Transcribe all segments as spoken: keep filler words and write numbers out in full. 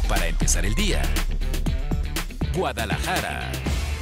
Para empezar el día, Guadalajara.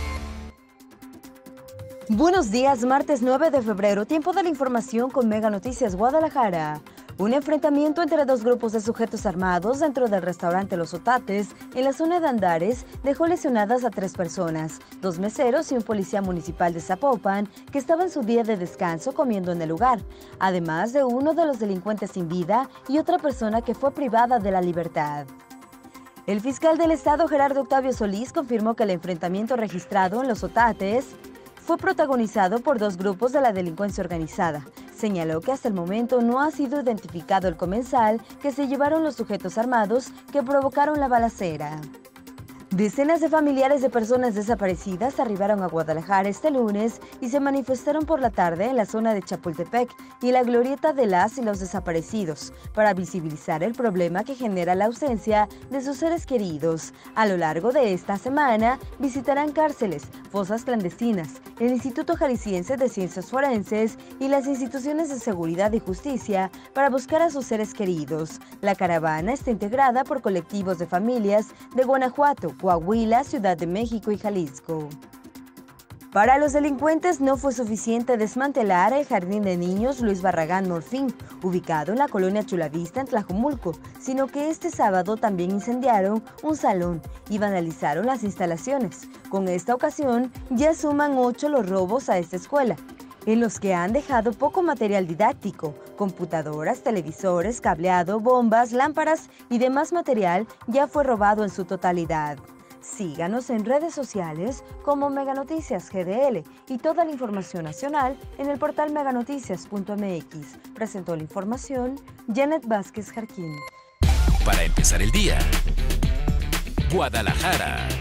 Buenos días, martes nueve de febrero, tiempo de la información con Mega Noticias Guadalajara. Un enfrentamiento entre dos grupos de sujetos armados dentro del restaurante Los Otates, en la zona de Andares, dejó lesionadas a tres personas, dos meseros y un policía municipal de Zapopan, que estaba en su día de descanso comiendo en el lugar, además de uno de los delincuentes sin vida y otra persona que fue privada de la libertad. El fiscal del estado, Gerardo Octavio Solís, confirmó que el enfrentamiento registrado en Los Otates fue protagonizado por dos grupos de la delincuencia organizada. Señaló que hasta el momento no ha sido identificado el comensal que se llevaron los sujetos armados que provocaron la balacera. Decenas de familiares de personas desaparecidas arribaron a Guadalajara este lunes y se manifestaron por la tarde en la zona de Chapultepec y la glorieta de las y los desaparecidos para visibilizar el problema que genera la ausencia de sus seres queridos. A lo largo de esta semana visitarán cárceles, fosas clandestinas, el Instituto Jalisciense de Ciencias Forenses y las instituciones de seguridad y justicia para buscar a sus seres queridos. La caravana está integrada por colectivos de familias de Guanajuato, Coahuila, Ciudad de México y Jalisco. Para los delincuentes no fue suficiente desmantelar el jardín de niños Luis Barragán Morfín, ubicado en la colonia Chulavista en Tlajomulco, sino que este sábado también incendiaron un salón y vandalizaron las instalaciones. Con esta ocasión ya suman ocho los robos a esta escuela, en los que han dejado poco material didáctico, computadoras, televisores, cableado, bombas, lámparas y demás material ya fue robado en su totalidad. Síganos en redes sociales como Mega Noticias G D L y toda la información nacional en el portal meganoticias punto m x. Presentó la información Janet Vázquez Jarquín. Para empezar el día, Guadalajara.